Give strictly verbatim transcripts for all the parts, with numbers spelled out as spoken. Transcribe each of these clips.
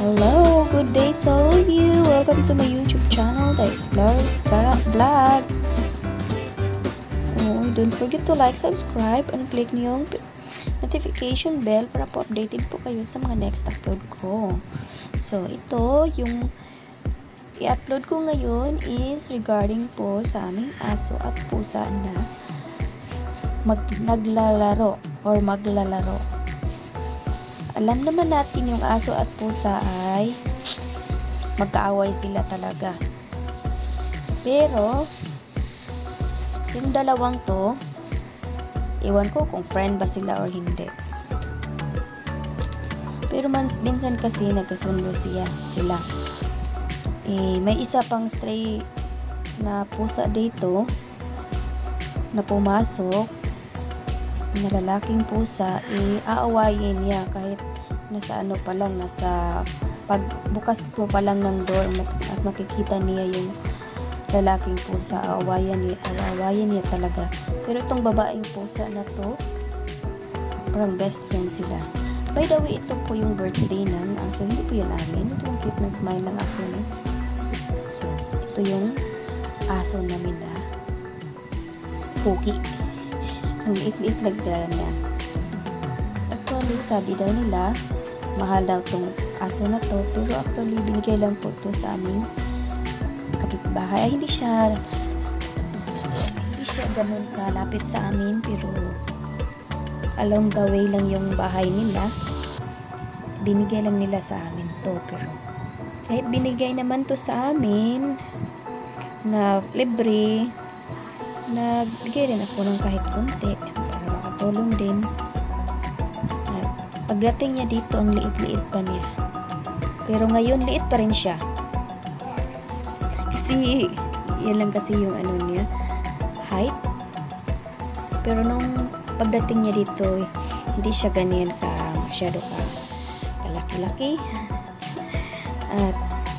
Hello, good day to all of you. Welcome to my YouTube channel, The Explorers Vlog. Oh, don't forget to like, subscribe, and click niyo yung notification bell para po updated po kayo sa mga next upload ko. So, ito, yung i-upload ko ngayon is regarding po sa aming aso at pusa na mag naglalaro or maglalaro. Alam naman natin yung aso at pusa ay magkaaway sila talaga. Pero, yung dalawang to, iwan ko kung friend ba sila or hindi. Pero man, minsan kasi nagkasundo siya, sila. Eh, may isa pang stray na pusa dito na pumasok na lalaking pusa, eh, aawayin niya kahit nasa ano pa lang, nasa pagbukas po pa lang ng door at makikita niya yung lalaking pusa, aawayan niya, aawayan niya talaga. Pero itong babaeng pusa na to, parang best friend sila. By the way, ito po yung birthday ng aso, hindi po yun amin. Ito yung cute ng smile ng aso niya. So, ito yung aso namin na Pogi. Ang liit-liit nagdala niya. Actually, sabi daw nila, mahal daw itong aso na to. Pero actually, binigay lang po ito sa aming kapitbahay. Ay, hindi siya hindi siya ganun kalapit sa amin. Pero along the way lang yung bahay nila. Binigay lang nila sa amin to. Pero kahit binigay naman to sa amin na libre, nagbigay rin ako ng kahit konti para makatulong din. At pagdating niya dito, ang liit-liit pa niya. Pero ngayon, liit pa rin siya. Kasi, yan lang kasi yung ano niya, height. Pero nung pagdating niya dito, hindi siya ganyan ka, masyado ka kalaki-laki. At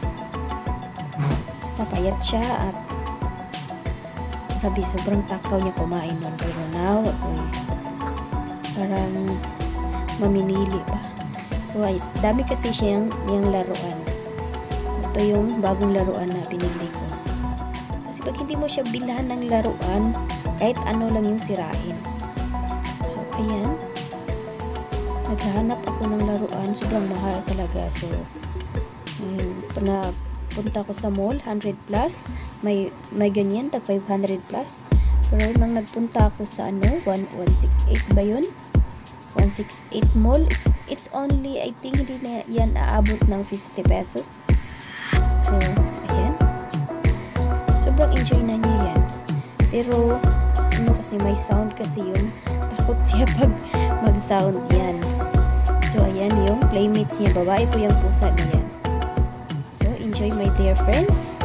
sa payat siya at grabe, sobrang takaw niya kumain nun. Pero now, uy, parang maminili pa. So, ay, dami kasi siyang yung laruan. Ito yung bagong laruan na binili ko. Kasi pag hindi mo siya bilhan ng laruan, kahit ano lang yung sirain. So, ayan. Naghahanap ako ng laruan. Sobrang mahal talaga. So, ayun, na punta ko sa mall, one hundred plus. May, may ganyan, tag five hundred plus. Pero nang nagpunta ako sa ano, one sixty-eight ba yun? one sixty-eight mall. It's, it's only, I think, hindi na yan aabot ng fifty pesos. So, ayan. Sobrang enjoy na niya yan. Pero, ano kasi, may sound kasi yun. Takot siya pag mag-sound yan. So, ayan yung playmates niya. Babae po yung pusa niya. So, enjoy my dear friends.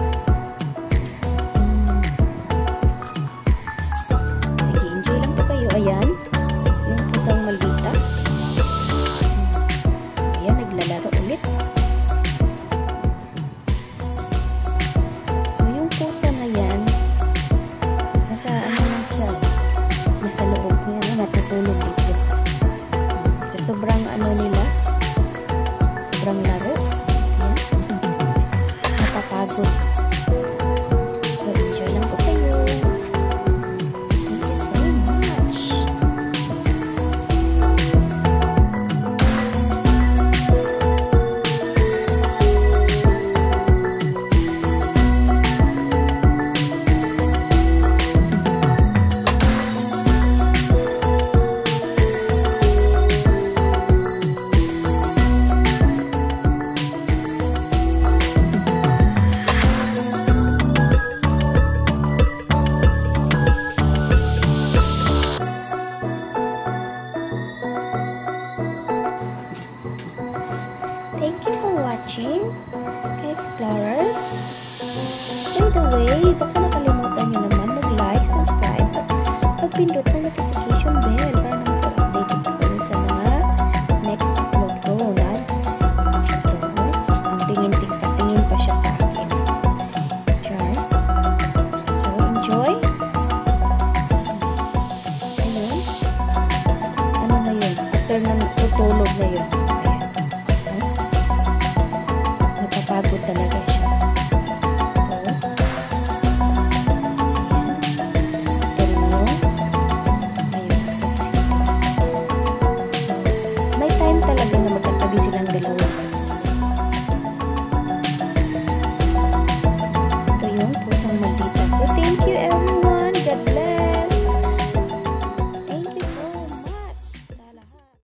Ayan, yung pusang maldita. Ayan, naglalaro ulit. So, yung pusa na yan, nasa ano lang siya, nasa loob niya, natutulog dito. Sa sobrang ano nila, sobrang laro. Ayan. Napapagod. So, enjoy lang po kayo. Thank you for watching, Explorers. By the way, baka nakalimutan nyo naman mag-like, subscribe, at mag-pindot ng notification bell para nakapag-updated ko kayo sa mga next upload ko. Na ito, ang tingin-tingin pa siya sa akin. Char. So, enjoy. Ayun. Ano na yun? After na tutulog na yun. talaga siya. So, ayan. Ito rin yung ayun, sa so, may time talaga